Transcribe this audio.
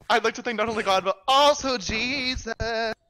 I'd like to thank not only God, but also Jesus.